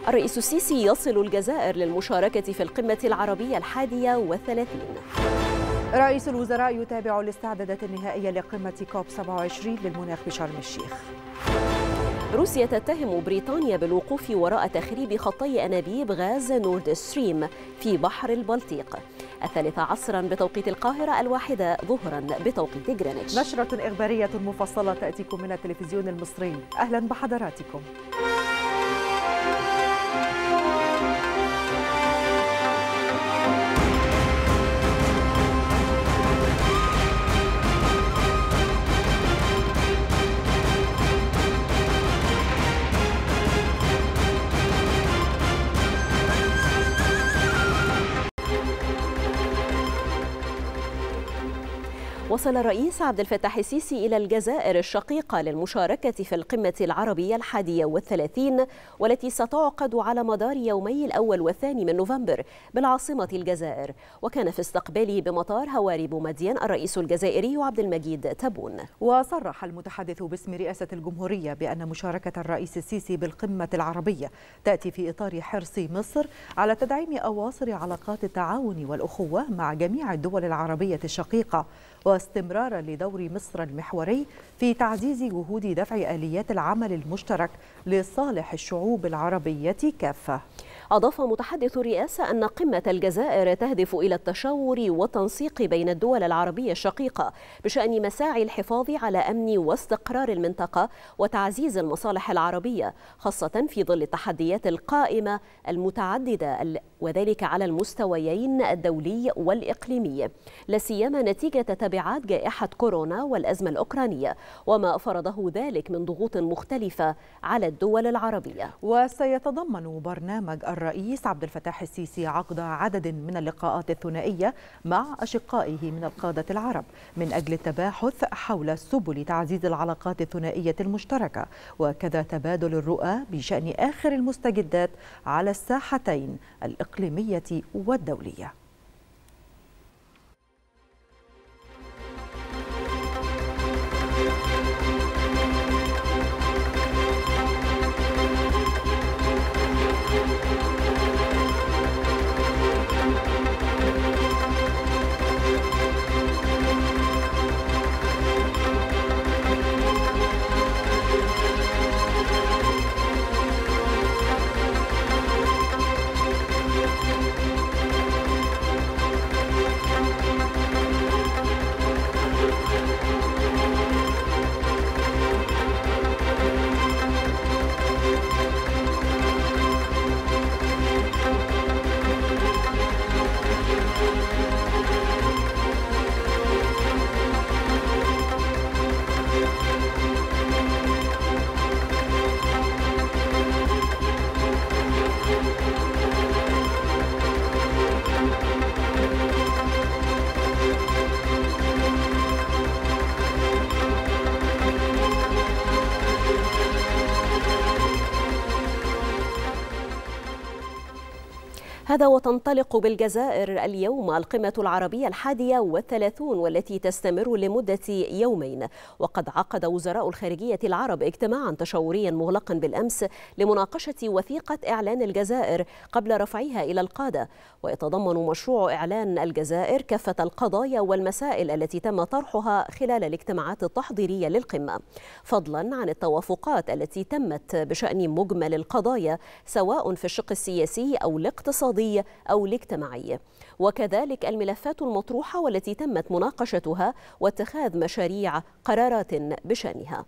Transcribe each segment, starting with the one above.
الرئيس السيسي يصل الجزائر للمشاركة في القمة العربية 31. رئيس الوزراء يتابع الاستعدادات النهائية لقمة كوب 27 للمناخ بشرم الشيخ. روسيا تتهم بريطانيا بالوقوف وراء تخريب خطي أنابيب غاز نورد ستريم في بحر البلطيق. 13 بتوقيت القاهرة، 1 ظهرا بتوقيت جرينتش. نشرة إخبارية مفصلة تأتيكم من التلفزيون المصري. أهلا بحضراتكم. وصل الرئيس عبد الفتاح السيسي إلى الجزائر الشقيقة للمشاركة في القمة العربية 31 والتي ستعقد على مدار يومي الأول والثاني من نوفمبر بالعاصمة الجزائر. وكان في استقباله بمطار هواري بومدين الرئيس الجزائري عبد المجيد تبون. وصرح المتحدث باسم رئاسة الجمهورية بأن مشاركة الرئيس السيسي بالقمة العربية تأتي في إطار حرص مصر على تدعيم أواصر علاقات التعاون والأخوة مع جميع الدول العربية الشقيقة، واستمرارا لدور مصر المحوري في تعزيز جهود دفع آليات العمل المشترك لصالح الشعوب العربية كافة. أضاف متحدث الرئاسة أن قمة الجزائر تهدف إلى التشاور والتنسيق بين الدول العربية الشقيقة بشأن مساعي الحفاظ على أمن واستقرار المنطقة وتعزيز المصالح العربية، خاصة في ظل التحديات القائمة المتعددة وذلك على المستويين الدولي والإقليمي، لا سيما نتيجة تبعات جائحة كورونا والأزمة الأوكرانية وما فرضه ذلك من ضغوط مختلفة على الدول العربية. وسيتضمن برنامج الرئيس عبد الفتاح السيسي عقد عدد من اللقاءات الثنائية مع أشقائه من القادة العرب من أجل التباحث حول سبل تعزيز العلاقات الثنائية المشتركة، وكذا تبادل الرؤى بشأن آخر المستجدات على الساحتين الإقليمية والدولية. هذا وتنطلق بالجزائر اليوم القمة العربية 31 والتي تستمر لمدة يومين. وقد عقد وزراء الخارجية العرب اجتماعا تشاوريا مغلقا بالأمس لمناقشة وثيقة إعلان الجزائر قبل رفعها إلى القادة. ويتضمن مشروع إعلان الجزائر كافة القضايا والمسائل التي تم طرحها خلال الاجتماعات التحضيرية للقمة، فضلا عن التوافقات التي تمت بشأن مجمل القضايا سواء في الشق السياسي أو الاقتصادي أو الاجتماعي، وكذلك الملفات المطروحة والتي تمت مناقشتها واتخاذ مشاريع قرارات بشأنها.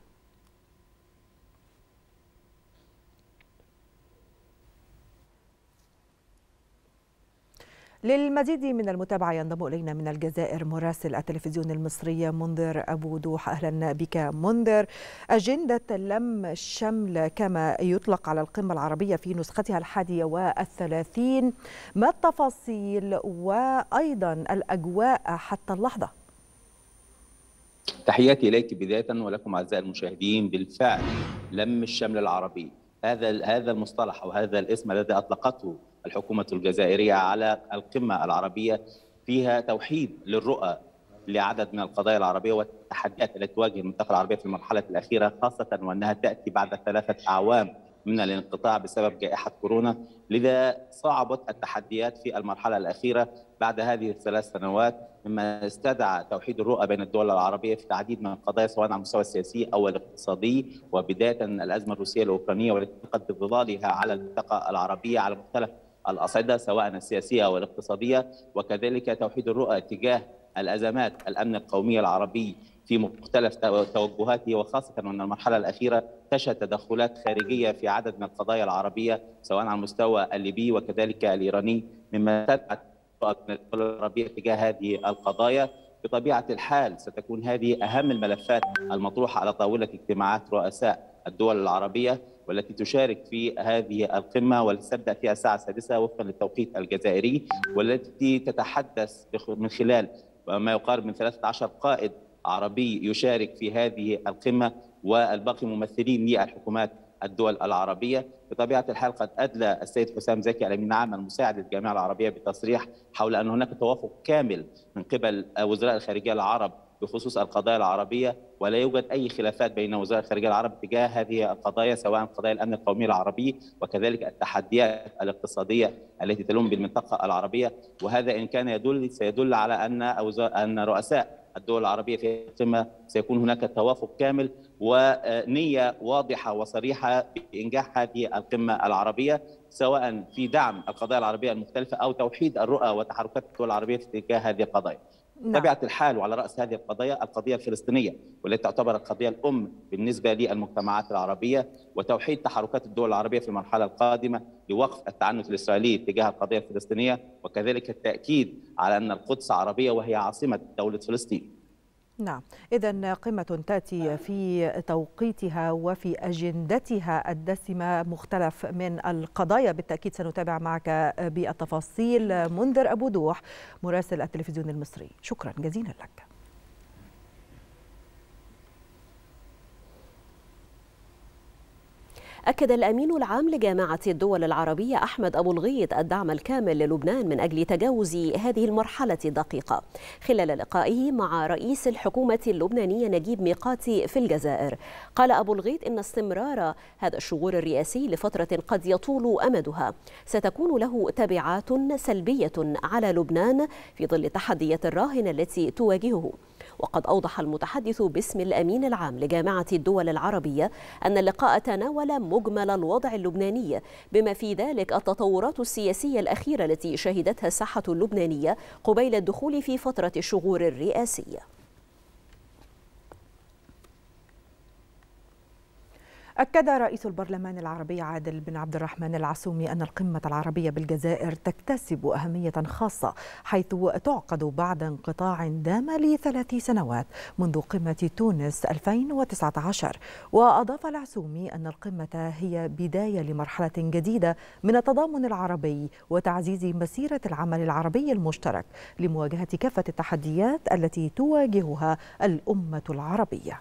للمزيد من المتابعة ينضم إلينا من الجزائر مراسل التلفزيون المصري منذر أبو دوح. أهلا بك منذر. أجندة لم الشمل كما يطلق على القمة العربية في نسختها 31، ما التفاصيل وأيضا الأجواء حتى اللحظة؟ تحياتي إليك بداية ولكم أعزائي المشاهدين. بالفعل لم الشمل العربي، هذا المصطلح أو هذا الاسم الذي أطلقته الحكومة الجزائرية على القمة العربية فيها توحيد للرؤى لعدد من القضايا العربية والتحديات التي تواجه المنطقة العربية في المرحلة الأخيرة، خاصة وأنها تأتي بعد 3 أعوام من الانقطاع بسبب جائحة كورونا، لذا صعبت التحديات في المرحلة الأخيرة بعد هذه الثلاث سنوات، مما استدعى توحيد الرؤى بين الدول العربية في العديد من القضايا سواء على المستوى السياسي أو الاقتصادي، وبداية الأزمة الروسية الأوكرانية والتي تقد بظلالها على المنطقة العربية على مختلف الأصعدة سواء السياسية أو الاقتصادية، وكذلك توحيد الرؤى تجاه الأزمات الأمن القومي العربي في مختلف توجهاته، وخاصة أن المرحلة الأخيرة تشهد تدخلات خارجية في عدد من القضايا العربية سواء على المستوى الليبي وكذلك الإيراني، مما تدعى الدول العربية تجاه هذه القضايا. بطبيعة الحال ستكون هذه أهم الملفات المطروحة على طاولة اجتماعات رؤساء الدول العربية، والتي تشارك في هذه القمة والتي تبدأ فيها الساعة 6 وفقا للتوقيت الجزائري، والتي تتحدث من خلال ما يقارب من 13 قائد عربي يشارك في هذه القمة، والباقي ممثلين للحكومات الدول العربية. بطبيعة الحال قد أدلى السيد حسام زكي الأمين العام المساعد للجامعة العربية بتصريح حول أن هناك توافق كامل من قبل وزراء الخارجية العرب بخصوص القضايا العربية، ولا يوجد أي خلافات بين وزراء الخارجية العرب تجاه هذه القضايا سواء قضايا الأمن القومي العربي وكذلك التحديات الاقتصادية التي تلم بالمنطقة العربية. وهذا إن كان سيدل على أن رؤساء الدول العربية في القمة سيكون هناك توافق كامل ونية واضحة وصريحة بإنجاح هذه القمة العربية، سواء في دعم القضايا العربية المختلفة أو توحيد الرؤى وتحركات الدول العربية في اتجاه هذه القضايا. طبيعة الحال وعلى رأس هذه القضية الفلسطينية، والتي تعتبر القضية الأم بالنسبة للمجتمعات العربية، وتوحيد تحركات الدول العربية في المرحلة القادمة لوقف التعنت الإسرائيلي تجاه القضية الفلسطينية، وكذلك التأكيد على أن القدس عربية وهي عاصمة دولة فلسطين. نعم، إذن قمة تأتي في توقيتها وفي أجندتها الدسمة مختلف من القضايا، بالتأكيد سنتابع معك بالتفاصيل. منذر أبو دوح مراسل التلفزيون المصري، شكرا جزيلا لك. أكد الأمين العام لجامعة الدول العربية أحمد أبو الغيط الدعم الكامل للبنان من أجل تجاوز هذه المرحلة الدقيقة خلال لقائه مع رئيس الحكومة اللبنانية نجيب ميقاتي في الجزائر. قال أبو الغيط إن استمرار هذا الشغور الرئاسي لفترة قد يطول أمدها ستكون له تبعات سلبية على لبنان في ظل التحديات الراهنة التي تواجهه. وقد أوضح المتحدث باسم الأمين العام لجامعة الدول العربية أن اللقاء تناول مجمل الوضع اللبناني بما في ذلك التطورات السياسية الأخيرة التي شهدتها الساحة اللبنانية قبيل الدخول في فترة الشغور الرئاسية. أكد رئيس البرلمان العربي عادل بن عبد الرحمن العسومي أن القمة العربية بالجزائر تكتسب أهمية خاصة، حيث تعقد بعد انقطاع دام ل3 سنوات منذ قمة تونس 2019. وأضاف العسومي أن القمة هي بداية لمرحلة جديدة من التضامن العربي وتعزيز مسيرة العمل العربي المشترك لمواجهة كافة التحديات التي تواجهها الأمة العربية.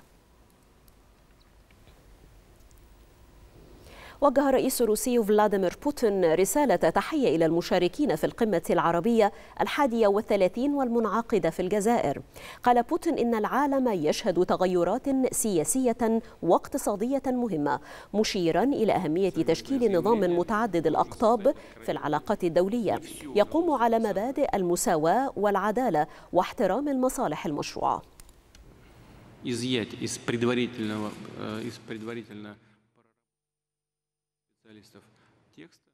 وجه الرئيس الروسي فلاديمير بوتين رسالة تحية إلى المشاركين في القمة العربية 31 والمنعقدة في الجزائر. قال بوتين إن العالم يشهد تغيرات سياسية واقتصادية مهمة، مشيرا إلى أهمية تشكيل نظام متعدد الأقطاب في العلاقات الدولية يقوم على مبادئ المساواة والعدالة واحترام المصالح المشروعة. текста.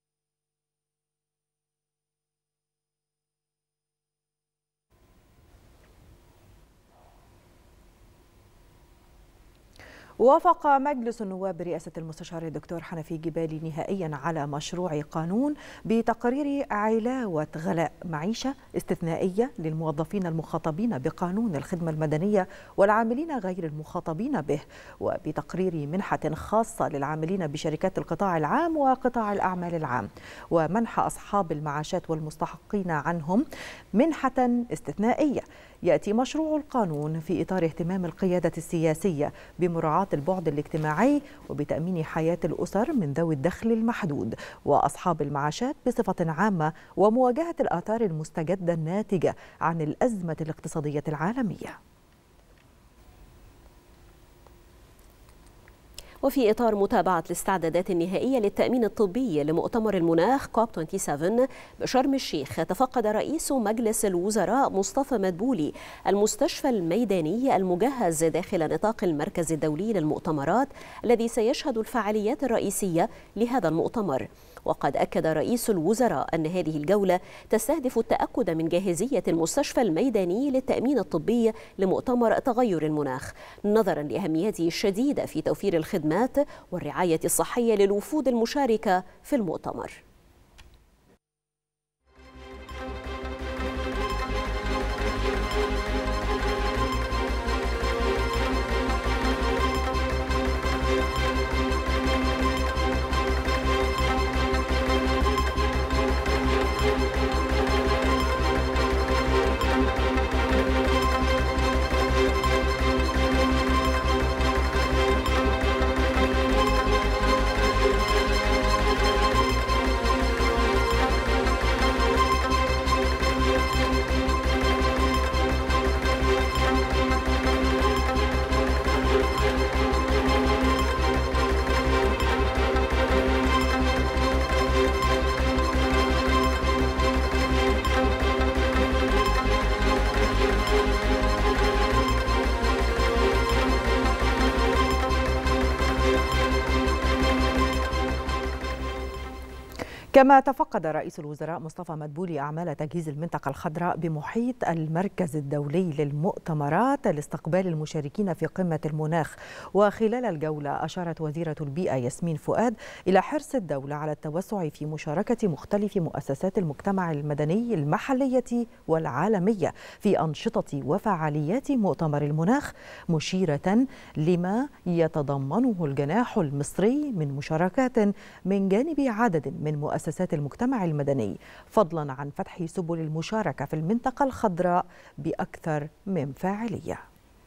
وافق مجلس النواب برئاسة المستشار الدكتور حنفي جبالي نهائيا على مشروع قانون بتقرير علاوة غلاء معيشة استثنائية للموظفين المخاطبين بقانون الخدمة المدنية والعاملين غير المخاطبين به، وبتقرير منحة خاصة للعاملين بشركات القطاع العام وقطاع الأعمال العام، ومنح أصحاب المعاشات والمستحقين عنهم منحة استثنائية. يأتي مشروع القانون في إطار اهتمام القيادة السياسية بمراعاة البعد الاجتماعي وبتأمين حياة الأسر من ذوي الدخل المحدود وأصحاب المعاشات بصفة عامة، ومواجهة الآثار المستجدة الناتجة عن الأزمة الاقتصادية العالمية. وفي إطار متابعة الاستعدادات النهائية للتأمين الطبي لمؤتمر المناخ كوب 27 بشرم الشيخ، تفقد رئيس مجلس الوزراء مصطفى مدبولي المستشفى الميداني المجهز داخل نطاق المركز الدولي للمؤتمرات الذي سيشهد الفعاليات الرئيسية لهذا المؤتمر. وقد أكد رئيس الوزراء أن هذه الجولة تستهدف التأكد من جاهزية المستشفى الميداني للتأمين الطبي لمؤتمر تغير المناخ، نظرا لأهميته الشديدة في توفير الخدمات والرعاية الصحية للوفود المشاركة في المؤتمر. كما تفقد رئيس الوزراء مصطفى مدبولي أعمال تجهيز المنطقة الخضراء بمحيط المركز الدولي للمؤتمرات لاستقبال المشاركين في قمة المناخ. وخلال الجولة أشارت وزيرة البيئة ياسمين فؤاد إلى حرص الدولة على التوسع في مشاركة مختلف مؤسسات المجتمع المدني المحلية والعالمية في أنشطة وفعاليات مؤتمر المناخ، مشيرة لما يتضمنه الجناح المصري من مشاركات من جانب عدد من مؤسسات المجتمع المدني، فضلا عن فتح سبل المشاركة في المنطقة الخضراء بأكثر من فاعلية.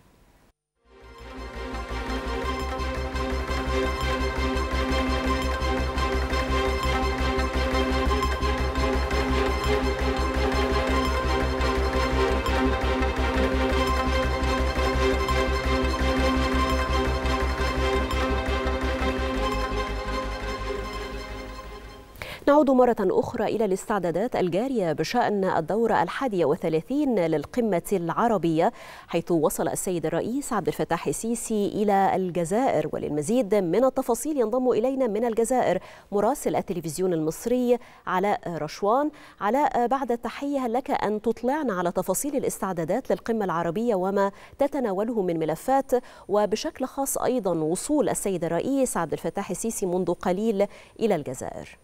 نعود مرة أخرى إلى الاستعدادات الجارية بشأن الدورة 31 للقمة العربية، حيث وصل السيد الرئيس عبد الفتاح السيسي إلى الجزائر. وللمزيد من التفاصيل ينضم إلينا من الجزائر مراسل التلفزيون المصري علاء رشوان. علاء، بعد التحية، هل لك أن تطلعنا على تفاصيل الاستعدادات للقمة العربية وما تتناوله من ملفات، وبشكل خاص أيضا وصول السيد الرئيس عبد الفتاح السيسي منذ قليل إلى الجزائر؟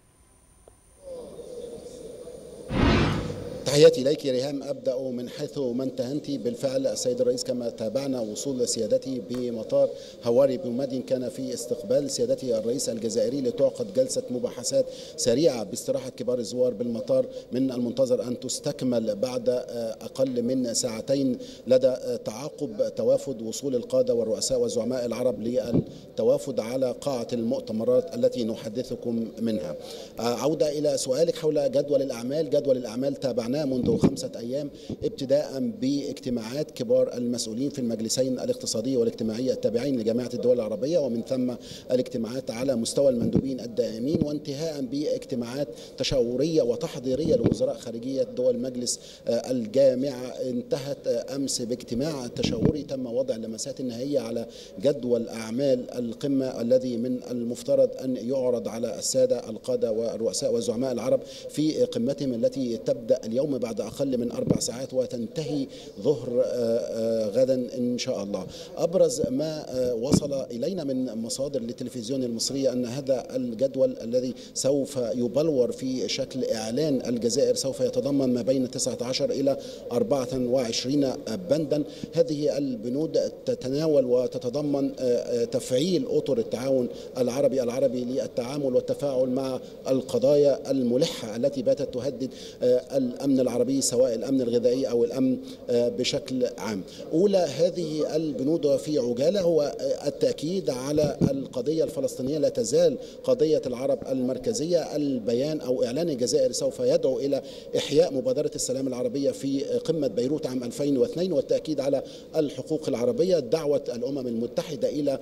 تحياتي إليك ريهام. أبدأ من حيث ما انتهنت. بالفعل السيد الرئيس كما تابعنا وصول سيادته بمطار هواري بومدين، كان في استقبال سيادته الرئيس الجزائري لتعقد جلسة مباحثات سريعة باستراحة كبار الزوار بالمطار. من المنتظر أن تستكمل بعد أقل من ساعتين لدى تعاقب توافد وصول القادة والرؤساء والزعماء العرب للتوافد على قاعة المؤتمرات التي نحدثكم منها. عودة إلى سؤالك حول جدول الأعمال. جدول الأعمال تابعناه منذ 5 أيام، ابتداء باجتماعات كبار المسؤولين في المجلسين الاقتصادي والاجتماعي التابعين لجامعة الدول العربية، ومن ثم الاجتماعات على مستوى المندوبين الدائمين، وانتهاء باجتماعات تشاورية وتحضيرية لوزراء خارجية دول مجلس الجامعة. انتهت أمس باجتماع تشاوري تم وضع اللمسات النهائية على جدول أعمال القمة الذي من المفترض أن يعرض على السادة القادة والرؤساء والزعماء العرب في قمتهم التي تبدأ اليوم بعد أقل من 4 ساعات وتنتهي ظهر غدا إن شاء الله. أبرز ما وصل إلينا من مصادر للتلفزيون المصرية أن هذا الجدول الذي سوف يبلور في شكل إعلان الجزائر سوف يتضمن ما بين 19 إلى 24 بندا. هذه البنود تتناول وتتضمن تفعيل أطر التعاون العربي للتعامل والتفاعل مع القضايا الملحة التي باتت تهدد الأمن العربي، سواء الأمن الغذائي أو الأمن بشكل عام. أولى هذه البنود في عجالة هو التأكيد على القضية الفلسطينية. لا تزال قضية العرب المركزية. البيان أو إعلان الجزائر سوف يدعو إلى إحياء مبادرة السلام العربية في قمة بيروت عام 2002 والتأكيد على الحقوق العربية. دعوة الأمم المتحدة إلى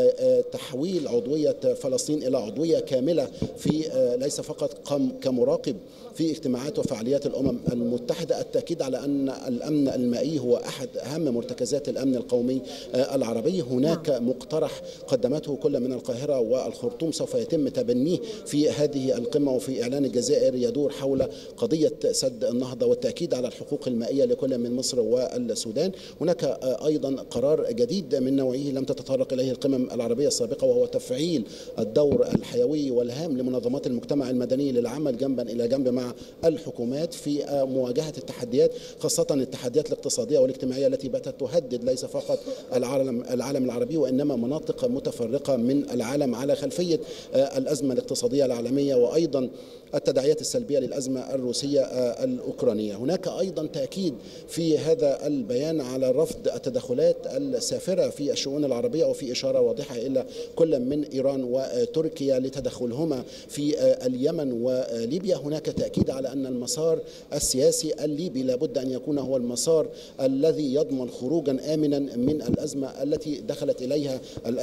تحويل عضوية فلسطين إلى عضوية كاملة في ليس فقط كمراقب في اجتماعات وفعاليات الأمم المتحدة. التأكيد على أن الأمن المائي هو أحد أهم مرتكزات الأمن القومي العربي. هناك مقترح قدمته كل من القاهرة والخرطوم سوف يتم تبنيه في هذه القمة وفي إعلان الجزائر، يدور حول قضية سد النهضة والتأكيد على الحقوق المائية لكل من مصر والسودان. هناك أيضا قرار جديد من نوعه لم تتطرق إليه القمم العربية السابقة، وهو تفعيل الدور الحيوي والهام لمنظمات المجتمع المدني للعمل جنبا إلى جنب مع الحكومات في مواجهة التحديات، خاصة التحديات الاقتصادية والاجتماعية التي باتت تهدد ليس فقط العالم العربي وإنما مناطق متفرقة من العالم على خلفية الأزمة الاقتصادية العالمية وأيضا التداعيات السلبية للأزمة الروسية الأوكرانية. هناك أيضا تأكيد في هذا البيان على رفض التدخلات السافرة في الشؤون العربية، وفي إشارة واضحة إلى كل من إيران وتركيا لتدخلهما في اليمن وليبيا. هناك تأكيد على أن المسار السياسي الليبي لابد أن يكون هو المسار الذي يضمن خروجا آمنا من الأزمة التي دخلت إليها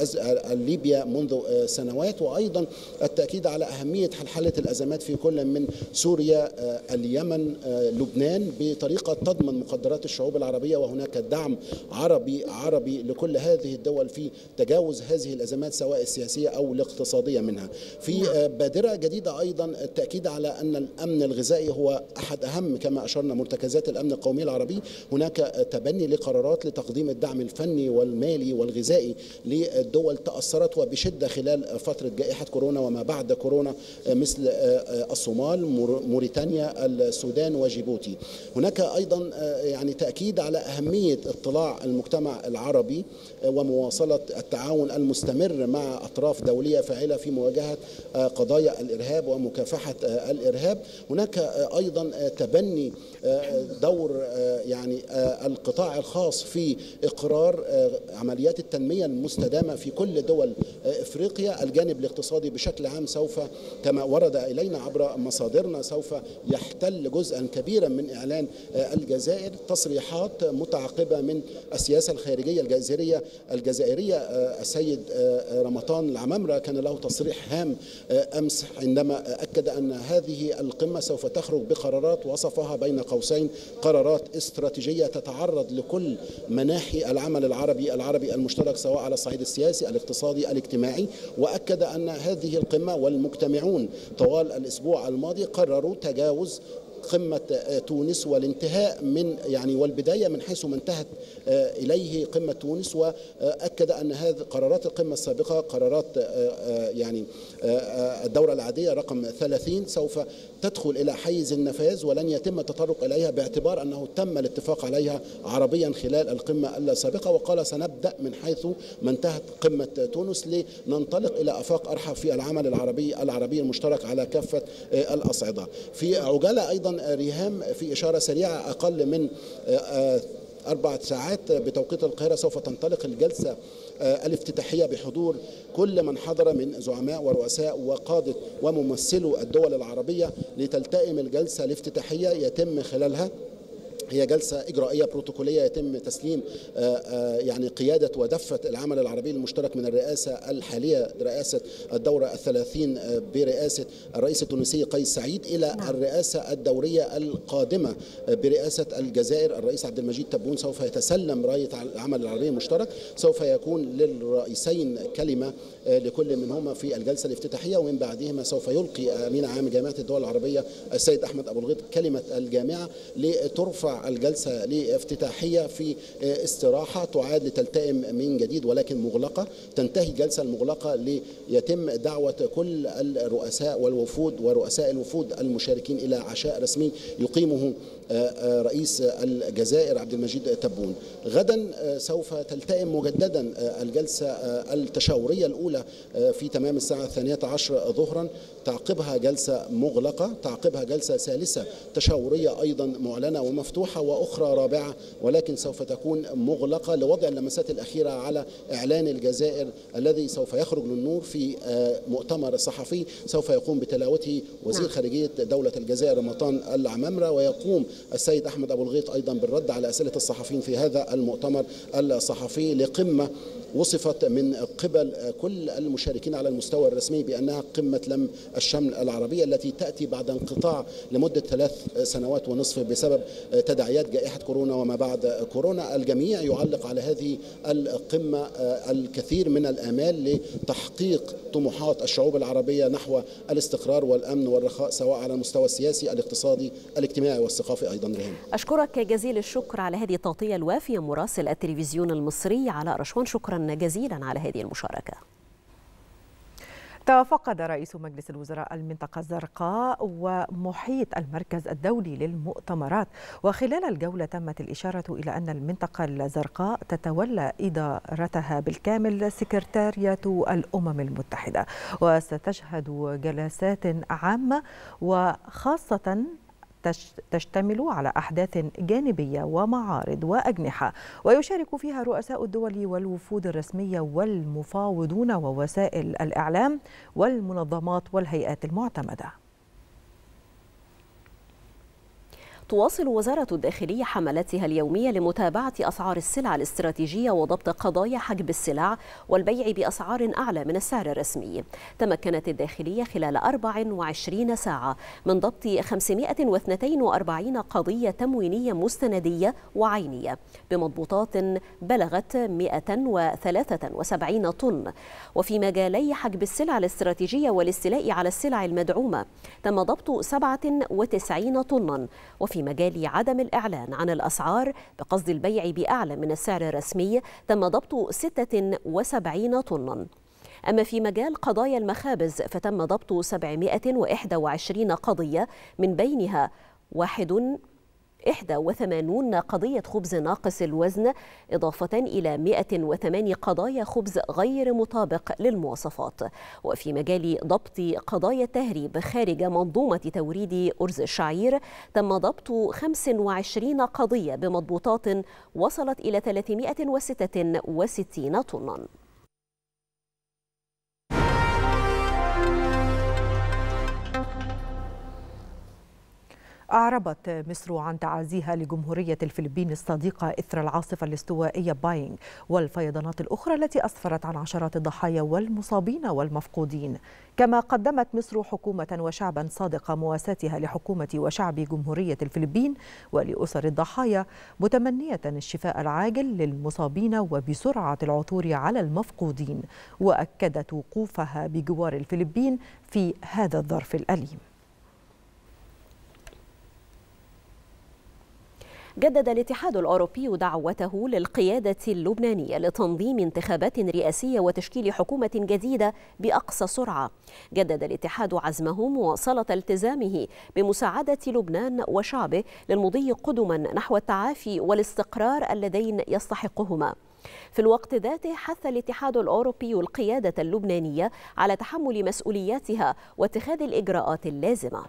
ليبيا منذ سنوات، وأيضا التأكيد على أهمية حلحلة الأزمات في كل من سوريا، اليمن، لبنان بطريقة تضمن مقدرات الشعوب العربية، وهناك دعم عربي لكل هذه الدول في تجاوز هذه الأزمات سواء السياسية أو الاقتصادية منها. في بادرة جديدة أيضا التأكيد على أن الأمن الغذائي هو أحد أهم كما أشرنا مرتكزات الأمن القومي العربي. هناك تبني لقرارات لتقديم الدعم الفني والمالي والغذائي للدول تأثرت وبشدة خلال فترة جائحة كورونا وما بعد كورونا مثل الصومال، موريتانيا، السودان وجيبوتي. هناك أيضا يعني تأكيد على أهمية اطلاع المجتمع العربي ومواصلة التعاون المستمر مع أطراف دولية فاعلة في مواجهة قضايا الإرهاب ومكافحة الإرهاب. هناك أيضا تبني دور يعني القطاع الخاص في إقرار عمليات التنمية المستدامة في كل دول إفريقيا. الجانب الاقتصادي بشكل عام سوف كما ورد إلينا عبر مصادرنا سوف يحتل جزءا كبيرا من إعلان الجزائر. تصريحات متعاقبة من السياسة الخارجية الجزائرية. السيد رمضان العمامرة كان له تصريح هام أمس عندما أكد أن هذه القمة سوف تخرج بقرارات وصفها بين قوسين قرارات استراتيجية تتعرض لكل مناحي العمل العربي المشترك سواء على الصعيد السياسي، الاقتصادي، الاجتماعي. وأكد أن هذه القمة والمجتمعون طوال الأسبوع الماضي قرروا تجاوز قمة تونس والانتهاء من والبداية من حيث ما انتهت إليه قمة تونس. وأكد أن هذه قرارات القمة السابقة قرارات الدورة العادية رقم 30 سوف تدخل إلى حيز النفاذ ولن يتم التطرق إليها باعتبار أنه تم الاتفاق عليها عربيا خلال القمة السابقة. وقال سنبدأ من حيث ما انتهت قمة تونس لننطلق إلى آفاق أرحب في العمل العربي المشترك على كافة الأصعدة. في عجالة أيضا ريهام في إشارة سريعة، أقل من 4 ساعات بتوقيت القاهرة سوف تنطلق الجلسة الافتتاحية بحضور كل من حضر من زعماء ورؤساء وقادة وممثلو الدول العربية لتلتئم الجلسة الافتتاحية. يتم خلالها هي جلسة إجرائية بروتوكولية يتم تسليم قيادة ودفة العمل العربي المشترك من الرئاسة الحالية رئاسة الدورة 30 برئاسة الرئيس التونسي قيس سعيد إلى الرئاسة الدورية القادمة برئاسة الجزائر الرئيس عبد المجيد تبون. سوف يتسلم راية العمل العربي المشترك. سوف يكون للرئيسين كلمة لكل منهما في الجلسة الافتتاحية، ومن بعدهما سوف يلقي أمين عام جامعة الدول العربية السيد أحمد أبو الغيط كلمة الجامعة لترفع الجلسة لافتتاحية في استراحة تعاد لتلتئم من جديد ولكن مغلقة. تنتهي الجلسة المغلقة ليتم دعوة كل الرؤساء والوفود ورؤساء الوفود المشاركين إلى عشاء رسمي يقيمه رئيس الجزائر عبد المجيد تبون. غدا سوف تلتئم مجددا الجلسة التشاورية الأولى في تمام الساعة 12 ظهرا، تعقبها جلسة مغلقة، تعقبها جلسة ثالثة تشاورية أيضا معلنة ومفتوحة. مفتوحة وأخرى رابعة، ولكن سوف تكون مغلقة لوضع اللمسات الأخيرة على إعلان الجزائر الذي سوف يخرج للنور في مؤتمر صحفي سوف يقوم بتلاوته وزير خارجية دولة الجزائر رمضان العمامرة، ويقوم السيد أحمد أبو الغيط أيضا بالرد على أسئلة الصحفيين في هذا المؤتمر الصحفي لقمة وصفت من قبل كل المشاركين على المستوى الرسمي بأنها قمة لم الشمل العربية التي تأتي بعد انقطاع لمدة 3 سنوات ونصف بسبب تداعيات جائحة كورونا وما بعد كورونا. الجميع يعلق على هذه القمة الكثير من الآمال لتحقيق طموحات الشعوب العربية نحو الاستقرار والأمن والرخاء سواء على المستوى السياسي الاقتصادي الاجتماعي والثقافي أيضا. رهين، أشكرك جزيل الشكر على هذه التغطية الوافية مراسل التلفزيون المصري علاء رشوان، شكرا جزيلا على هذه المشاركة. تفقد رئيس مجلس الوزراء المنطقة الزرقاء ومحيط المركز الدولي للمؤتمرات، وخلال الجولة تمت الإشارة إلى أن المنطقة الزرقاء تتولى إدارتها بالكامل سكرتارية الأمم المتحدة، وستشهد جلسات عامة وخاصة تشتمل على أحداث جانبية ومعارض وأجنحة، ويشارك فيها رؤساء الدول والوفود الرسمية والمفاوضون ووسائل الإعلام والمنظمات والهيئات المعتمدة. تواصل وزارة الداخلية حملاتها اليومية لمتابعة أسعار السلع الاستراتيجية وضبط قضايا حجب السلع والبيع بأسعار أعلى من السعر الرسمي. تمكنت الداخلية خلال 24 ساعة من ضبط 542 قضية تموينية مستندية وعينية بمضبوطات بلغت 173 طن. وفي مجالي حجب السلع الاستراتيجية والاستيلاء على السلع المدعومة تم ضبط 97 طنا. وفي مجال عدم الإعلان عن الأسعار بقصد البيع بأعلى من السعر الرسمي تم ضبط 76 طنا. أما في مجال قضايا المخابز فتم ضبط 721 قضية، من بينها 81 قضية خبز ناقص الوزن، إضافة إلى 108 قضايا خبز غير مطابق للمواصفات. وفي مجال ضبط قضايا التهريب خارج منظومة توريد أرز الشعير تم ضبط 25 قضية بمضبوطات وصلت إلى 366 طنا. أعربت مصر عن تعازيها لجمهورية الفلبين الصديقة إثر العاصفة الاستوائية باينغ والفيضانات الأخرى التي أسفرت عن عشرات الضحايا والمصابين والمفقودين. كما قدمت مصر حكومة وشعبا صادق مواساتها لحكومة وشعب جمهورية الفلبين ولأسر الضحايا، متمنية الشفاء العاجل للمصابين وبسرعة العثور على المفقودين، وأكدت وقوفها بجوار الفلبين في هذا الظرف الأليم. جدد الاتحاد الأوروبي دعوته للقيادة اللبنانية لتنظيم انتخابات رئاسية وتشكيل حكومة جديدة بأقصى سرعة. جدد الاتحاد عزمه مواصلة التزامه بمساعدة لبنان وشعبه للمضي قدما نحو التعافي والاستقرار اللذين يستحقهما. في الوقت ذاته حث الاتحاد الأوروبي القيادة اللبنانية على تحمل مسؤولياتها واتخاذ الإجراءات اللازمة.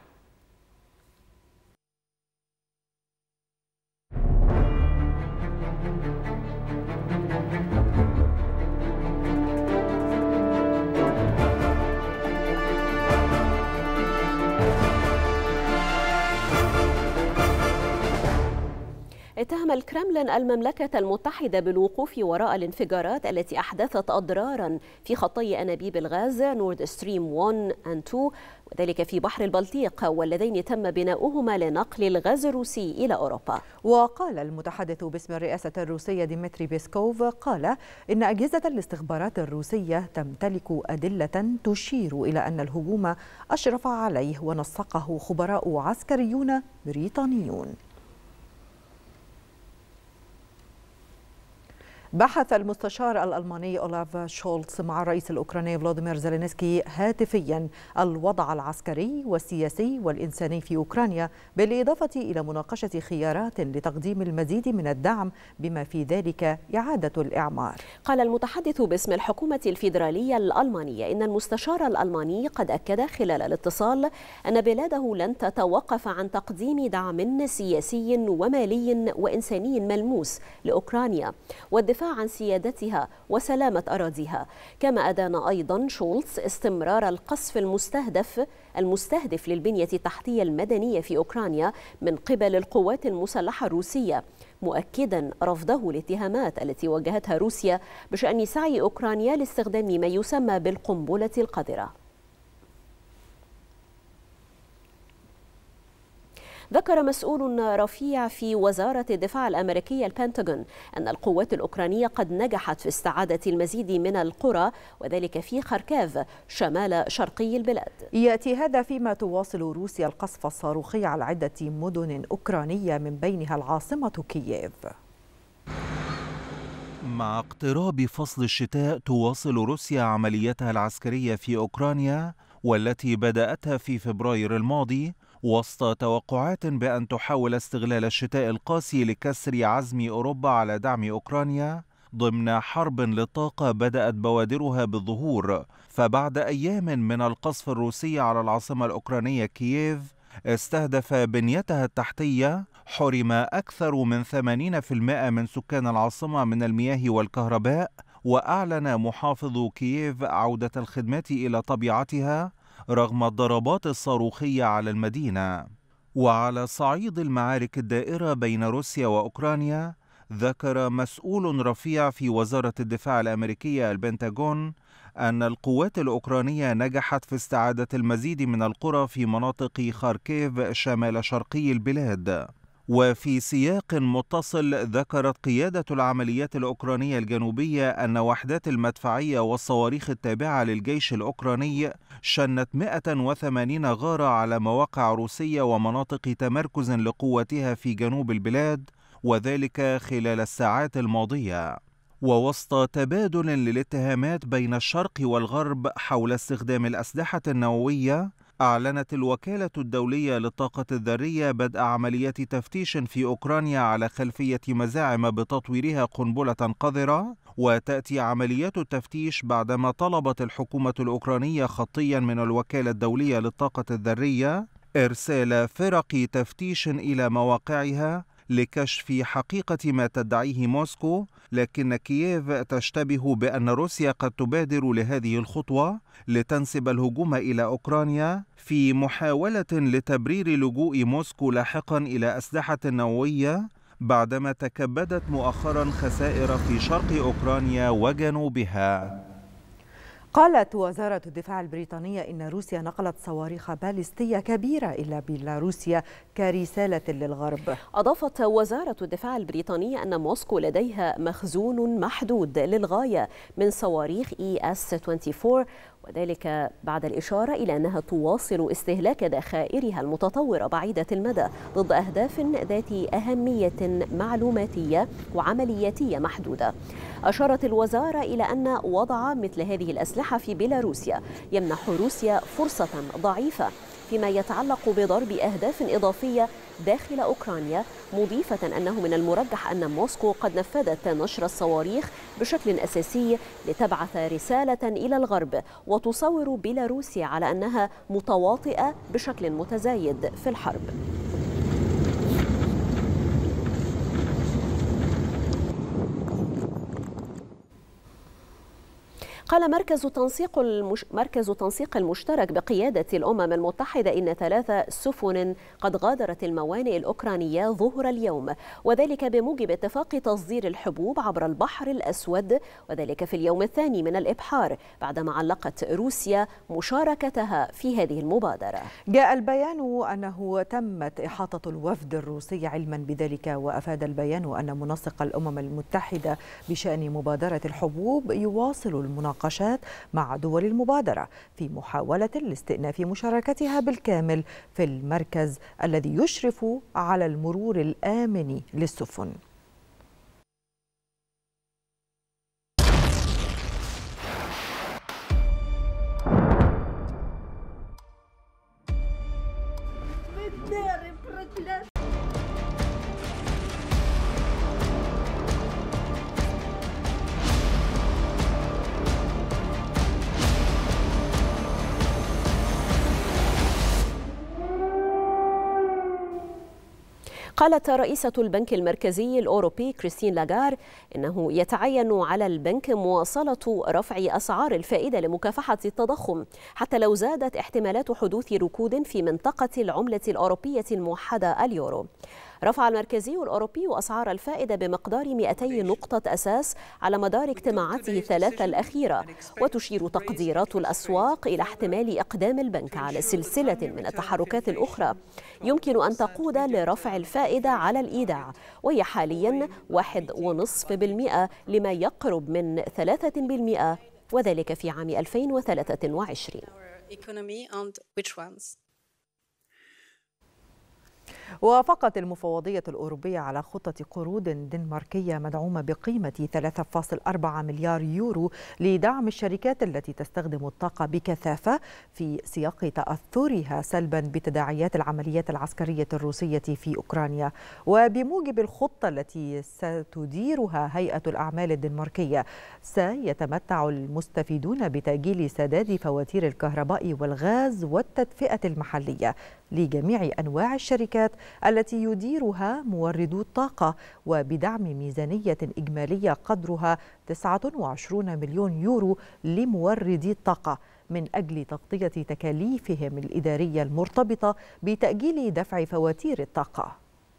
اتهم الكرملين المملكة المتحدة بالوقوف وراء الانفجارات التي أحدثت أضرارا في خطي أنابيب الغاز نورد ستريم 1 و 2 وذلك في بحر البلطيق، واللذين تم بناؤهما لنقل الغاز الروسي إلى أوروبا. وقال المتحدث باسم الرئاسة الروسية ديمتري بيسكوف قال إن أجهزة الاستخبارات الروسية تمتلك أدلة تشير إلى أن الهجوم أشرف عليه ونسقه خبراء عسكريون بريطانيون. بحث المستشار الألماني أولاف شولتز مع الرئيس الأوكراني فلاديمير زيلينسكي هاتفيا الوضع العسكري والسياسي والإنساني في أوكرانيا، بالإضافة إلى مناقشة خيارات لتقديم المزيد من الدعم بما في ذلك إعادة الإعمار. قال المتحدث باسم الحكومة الفيدرالية الألمانية إن المستشار الألماني قد أكد خلال الاتصال أن بلاده لن تتوقف عن تقديم دعم سياسي ومالي وإنساني ملموس لأوكرانيا والدفاع عن سيادتها وسلامة أراضيها. كما أدان أيضا شولتز استمرار القصف المستهدف للبنية التحتية المدنية في أوكرانيا من قبل القوات المسلحة الروسية، مؤكدا رفضه الاتهامات التي وجهتها روسيا بشأن سعي أوكرانيا لاستخدام ما يسمى بالقنبلة القذرة. ذكر مسؤول رفيع في وزارة الدفاع الأمريكية البنتاغون أن القوات الأوكرانية قد نجحت في استعادة المزيد من القرى وذلك في خاركيف شمال شرقي البلاد. يأتي هذا فيما تواصل روسيا القصف الصاروخي على عدة مدن أوكرانية من بينها العاصمة كييف. مع اقتراب فصل الشتاء تواصل روسيا عملياتها العسكرية في أوكرانيا والتي بدأتها في فبراير الماضي وسط توقعات بأن تحاول استغلال الشتاء القاسي لكسر عزم أوروبا على دعم أوكرانيا ضمن حرب للطاقة بدأت بوادرها بالظهور. فبعد أيام من القصف الروسي على العاصمة الأوكرانية كييف استهدف بنيتها التحتية، حرم أكثر من 80% من سكان العاصمة من المياه والكهرباء، وأعلن محافظ كييف عودة الخدمات إلى طبيعتها رغم الضربات الصاروخية على المدينة. وعلى صعيد المعارك الدائرة بين روسيا وأوكرانيا، ذكر مسؤول رفيع في وزارة الدفاع الأمريكية البنتاغون أن القوات الأوكرانية نجحت في استعادة المزيد من القرى في مناطق خاركيف شمال شرقي البلاد. وفي سياق متصل ذكرت قيادة العمليات الأوكرانية الجنوبية أن وحدات المدفعية والصواريخ التابعة للجيش الأوكراني شنت 180 غارة على مواقع روسية ومناطق تمركز لقواتها في جنوب البلاد، وذلك خلال الساعات الماضية. ووسط تبادل للاتهامات بين الشرق والغرب حول استخدام الأسلحة النووية، أعلنت الوكالة الدولية للطاقة الذرية بدء عمليات تفتيش في أوكرانيا على خلفية مزاعم بتطويرها قنبلة قذرة. وتأتي عمليات التفتيش بعدما طلبت الحكومة الأوكرانية خطيا من الوكالة الدولية للطاقة الذرية إرسال فرق تفتيش إلى مواقعها لكشف حقيقة ما تدعيه موسكو، لكن كييف تشتبه بأن روسيا قد تبادر لهذه الخطوة لتنسب الهجوم إلى أوكرانيا في محاولة لتبرير لجوء موسكو لاحقا إلى أسلحة نووية بعدما تكبدت مؤخرا خسائر في شرق أوكرانيا وجنوبها. قالت وزارة الدفاع البريطانية إن روسيا نقلت صواريخ باليستية كبيرة إلى بيلاروسيا كرسالة للغرب. أضافت وزارة الدفاع البريطانية أن موسكو لديها مخزون محدود للغاية من صواريخ ES-24، وذلك بعد الإشارة إلى أنها تواصل استهلاك ذخائرها المتطورة بعيدة المدى ضد أهداف ذات أهمية معلوماتية وعملياتية محدودة. أشارت الوزارة إلى أن وضع مثل هذه الأسلحة في بيلاروسيا يمنح روسيا فرصة ضعيفة فيما يتعلق بضرب أهداف إضافية داخل أوكرانيا، مضيفة أنه من المرجح أن موسكو قد نفذت نشر الصواريخ بشكل أساسي لتبعث رسالة إلى الغرب وتصور بيلاروسيا على أنها متواطئة بشكل متزايد في الحرب. قال مركز تنسيق المشترك بقيادة الأمم المتحدة إن 3 سفن قد غادرت الموانئ الأوكرانية ظهر اليوم، وذلك بموجب اتفاق تصدير الحبوب عبر البحر الأسود، وذلك في اليوم الثاني من الإبحار بعدما علقت روسيا مشاركتها في هذه المبادرة. جاء البيان أنه تمت إحاطة الوفد الروسي علما بذلك، وأفاد البيان أن منسق الأمم المتحدة بشأن مبادرة الحبوب يواصل المناقشات مع دول المبادرة في محاولة لاستئناف مشاركتها بالكامل في المركز الذي يشرف على المرور الآمن للسفن. قالت رئيسة البنك المركزي الأوروبي كريستين لاغار إنه يتعين على البنك مواصلة رفع أسعار الفائدة لمكافحة التضخم حتى لو زادت احتمالات حدوث ركود في منطقة العملة الأوروبية الموحدة اليورو. رفع المركزي الأوروبي أسعار الفائدة بمقدار 200 نقطة أساس على مدار اجتماعاته الثلاثة الأخيرة، وتشير تقديرات الأسواق إلى احتمال إقدام البنك على سلسلة من التحركات الأخرى يمكن أن تقود لرفع الفائدة على الإيداع، وهي حاليا 1.5% لما يقرب من 3%، وذلك في عام 2023. وافقت المفوضية الأوروبية على خطة قروض دنماركية مدعومة بقيمة 3.4 مليار يورو لدعم الشركات التي تستخدم الطاقة بكثافة في سياق تأثرها سلبا بتداعيات العمليات العسكرية الروسية في أوكرانيا. وبموجب الخطة التي ستديرها هيئة الأعمال الدنماركية، سيتمتع المستفيدون بتأجيل سداد فواتير الكهرباء والغاز والتدفئة المحلية لجميع أنواع الشركات التي يديرها موردو الطاقة، وبدعم ميزانية إجمالية قدرها 29 مليون يورو لموردي الطاقة من أجل تغطية تكاليفهم الإدارية المرتبطة بتأجيل دفع فواتير الطاقة.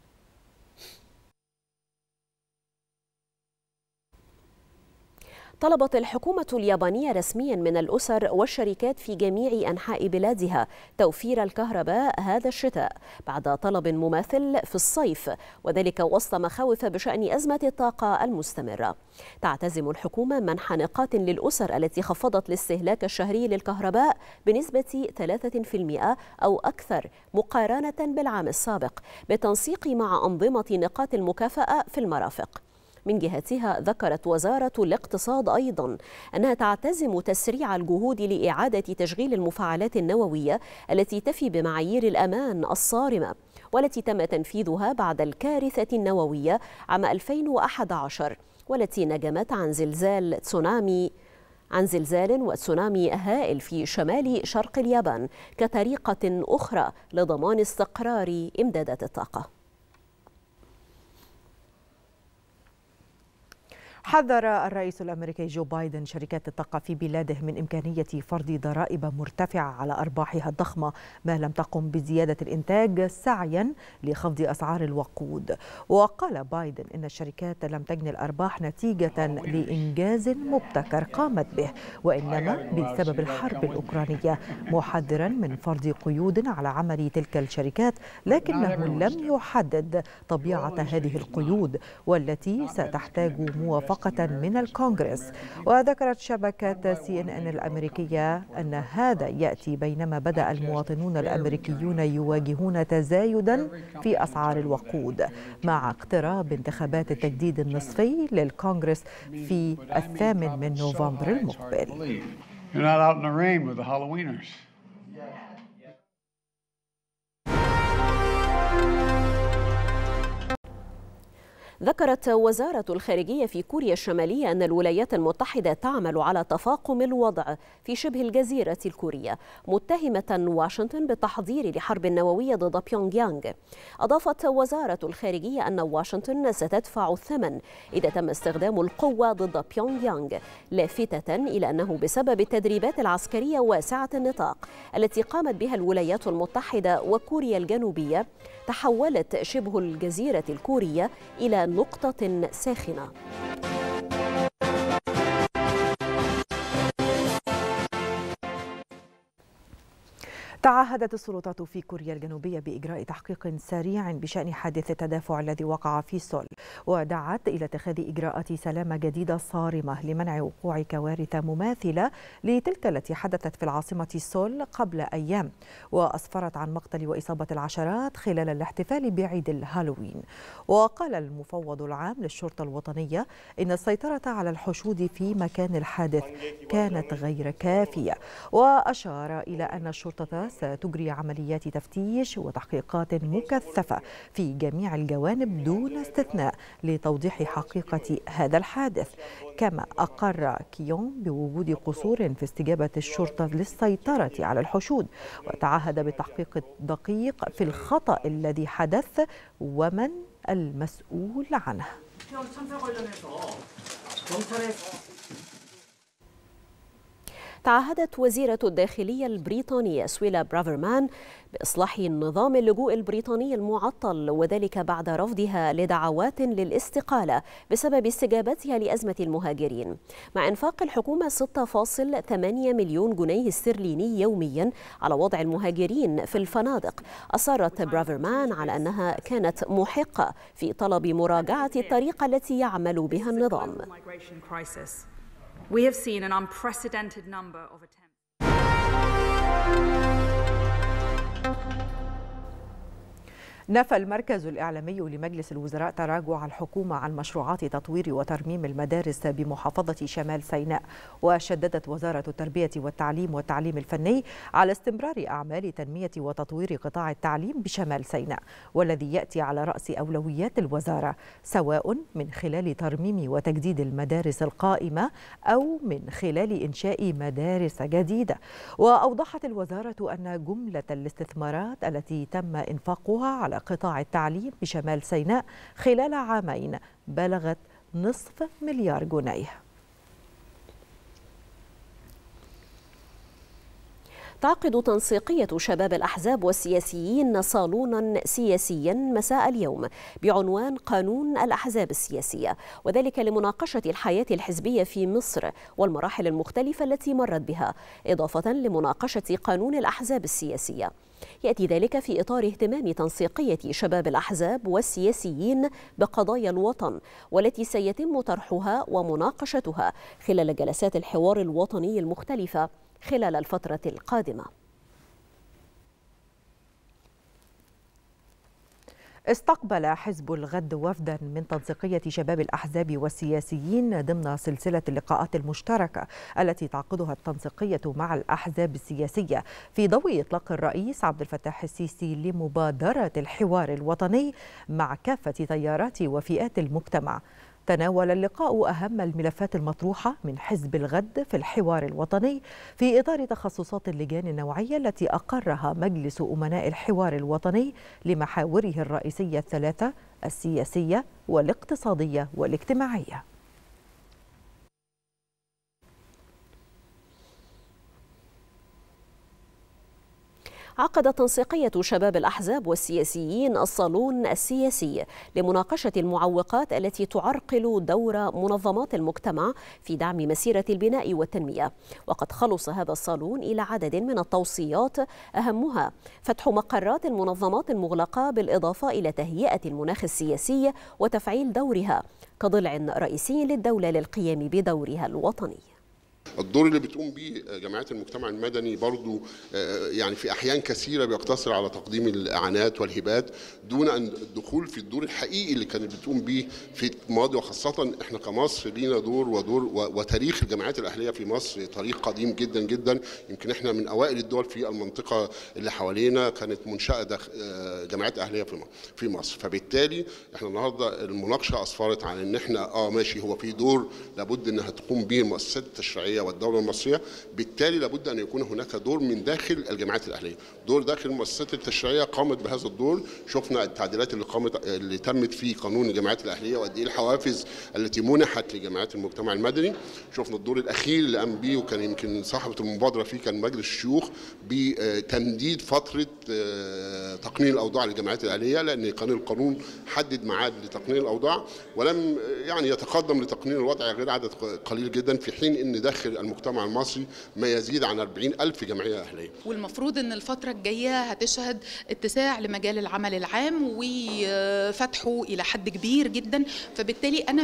طلبت الحكومة اليابانية رسميا من الأسر والشركات في جميع أنحاء بلادها توفير الكهرباء هذا الشتاء بعد طلب مماثل في الصيف، وذلك وسط مخاوف بشأن أزمة الطاقة المستمرة. تعتزم الحكومة منح نقاط للأسر التي خفضت الاستهلاك الشهري للكهرباء بنسبة 3% أو أكثر مقارنة بالعام السابق، بالتنسيق مع أنظمة نقاط المكافأة في المرافق. من جهتها ذكرت وزارة الاقتصاد أيضا أنها تعتزم تسريع الجهود لإعادة تشغيل المفاعلات النووية التي تفي بمعايير الأمان الصارمة، والتي تم تنفيذها بعد الكارثة النووية عام 2011 والتي نجمت عن زلزال وتسونامي هائل في شمال شرق اليابان كطريقة أخرى لضمان استقرار إمدادات الطاقة. حذر الرئيس الأمريكي جو بايدن شركات الطاقة في بلاده من إمكانية فرض ضرائب مرتفعة على أرباحها الضخمة ما لم تقم بزيادة الإنتاج سعيا لخفض أسعار الوقود. وقال بايدن إن الشركات لم تجني الأرباح نتيجة لإنجاز مبتكر قامت به، وإنما بسبب الحرب الأوكرانية، محذرا من فرض قيود على عمل تلك الشركات، لكنه لم يحدد طبيعة هذه القيود والتي ستحتاج موافقة من الكونغرس. وذكرت شبكة CNN الأمريكية أن هذا يأتي بينما بدأ المواطنون الأمريكيون يواجهون تزايدا في أسعار الوقود مع اقتراب انتخابات التجديد النصفي للكونغرس في 8 نوفمبر المقبل. ذكرت وزارة الخارجية في كوريا الشمالية أن الولايات المتحدة تعمل على تفاقم الوضع في شبه الجزيرة الكورية، متهمة واشنطن بالتحضير لحرب نووية ضد بيونغ يانغ. أضافت وزارة الخارجية أن واشنطن ستدفع الثمن إذا تم استخدام القوة ضد بيونغ يانغ، لافتة إلى أنه بسبب التدريبات العسكرية واسعة النطاق التي قامت بها الولايات المتحدة وكوريا الجنوبية، تحولت شبه الجزيرة الكورية إلى نقطة ساخنة. تعهدت السلطات في كوريا الجنوبية بإجراء تحقيق سريع بشأن حادث التدافع الذي وقع في سول، ودعت إلى اتخاذ إجراءات سلامة جديدة صارمة لمنع وقوع كوارث مماثلة لتلك التي حدثت في العاصمة سول قبل أيام، وأسفرت عن مقتل وإصابة العشرات خلال الاحتفال بعيد الهالوين. وقال المفوض العام للشرطة الوطنية إن السيطرة على الحشود في مكان الحادث كانت غير كافية، وأشار إلى أن الشرطة ستجري عمليات تفتيش وتحقيقات مكثفة في جميع الجوانب دون استثناء لتوضيح حقيقة هذا الحادث. كما أقر كيون بوجود قصور في استجابة الشرطة للسيطرة على الحشود، وتعهد بالتحقيق الدقيق في الخطأ الذي حدث ومن المسؤول عنه. تعهدت وزيرة الداخلية البريطانية سويلا برافرمان بإصلاح نظام اللجوء البريطاني المعطل، وذلك بعد رفضها لدعوات للاستقالة بسبب استجابتها لأزمة المهاجرين. مع إنفاق الحكومة 6.8 مليون جنيه استرليني يوميا على وضع المهاجرين في الفنادق، أصرت برافرمان على أنها كانت محقة في طلب مراجعة الطريقة التي يعمل بها النظام. We have seen an unprecedented number of attempts. نفى المركز الإعلامي لمجلس الوزراء تراجع الحكومة عن مشروعات تطوير وترميم المدارس بمحافظة شمال سيناء، وشددت وزارة التربية والتعليم الفني على استمرار أعمال تنمية وتطوير قطاع التعليم بشمال سيناء، والذي يأتي على رأس أولويات الوزارة، سواء من خلال ترميم وتجديد المدارس القائمة أو من خلال إنشاء مدارس جديدة. وأوضحت الوزارة أن جملة الاستثمارات التي تم إنفاقها على قطاع التعليم بشمال سيناء خلال عامين بلغت نصف مليار جنيه. تعقد تنسيقية شباب الأحزاب والسياسيين صالونا سياسيا مساء اليوم بعنوان قانون الأحزاب السياسية، وذلك لمناقشة الحياة الحزبية في مصر والمراحل المختلفة التي مرت بها، إضافة لمناقشة قانون الأحزاب السياسية. يأتي ذلك في إطار اهتمام تنسيقية شباب الأحزاب والسياسيين بقضايا الوطن، والتي سيتم طرحها ومناقشتها خلال جلسات الحوار الوطني المختلفة خلال الفترة القادمة. استقبل حزب الغد وفدا من تنسيقية شباب الأحزاب والسياسيين ضمن سلسلة اللقاءات المشتركة التي تعقدها التنسيقية مع الأحزاب السياسية في ضوء إطلاق الرئيس عبد الفتاح السيسي لمبادرة الحوار الوطني مع كافة تيارات وفئات المجتمع. تناول اللقاء أهم الملفات المطروحة من حزب الغد في الحوار الوطني في إطار تخصصات اللجان النوعية التي أقرها مجلس أمناء الحوار الوطني لمحاوره الرئيسية الثلاثة: السياسية والاقتصادية والاجتماعية. عقدت تنسيقية شباب الأحزاب والسياسيين الصالون السياسي لمناقشة المعوقات التي تعرقل دور منظمات المجتمع في دعم مسيرة البناء والتنمية. وقد خلص هذا الصالون إلى عدد من التوصيات، أهمها فتح مقرات المنظمات المغلقة بالإضافة إلى تهيئة المناخ السياسي وتفعيل دورها كضلع رئيسي للدولة للقيام بدورها الوطني. الدور اللي بتقوم به جمعيات المجتمع المدني برضو يعني في أحيان كثيرة بيقتصر على تقديم الإعانات والهبات دون أن الدخول في الدور الحقيقي اللي كانت بتقوم به في الماضي، وخاصة احنا كمصر لينا دور وتاريخ الجمعيات الأهلية في مصر تاريخ قديم جدا جدا. يمكن احنا من أوائل الدول في المنطقة اللي حوالينا كانت منشأة جمعيات أهلية في مصر. فبالتالي احنا النهارده المناقشة أسفرت عن ان احنا ماشي، هو في دور لابد انها تقوم به المؤسسات التشريعية والدولة المصرية، بالتالي لابد أن يكون هناك دور من داخل الجمعيات الأهلية، دور داخل المؤسسات التشريعية قامت بهذا الدور. شفنا التعديلات اللي تمت في قانون الجمعيات الأهلية وقد إيه الحوافز التي منحت لجمعيات المجتمع المدني. شفنا الدور الأخير اللي قام به وكان يمكن صاحبة المبادرة فيه كان مجلس الشيوخ بتمديد فترة تقنين الأوضاع للجمعيات الأهلية، لأن كان القانون حدد ميعاد لتقنين الأوضاع ولم يعني يتقدم لتقنين الوضع غير عدد قليل جدا، في حين أن داخل المجتمع المصري ما يزيد عن 40,000 جمعية أهلية. والمفروض أن الفترة الجاية هتشهد اتساع لمجال العمل العام وفتحه إلى حد كبير جدا، فبالتالي أنا